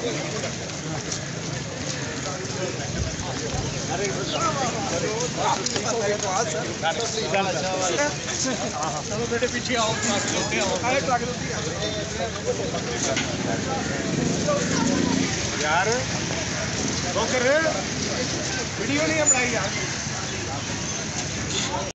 चलो बेटे पीछे आओ यार वीडियो नहीं बनाई यार।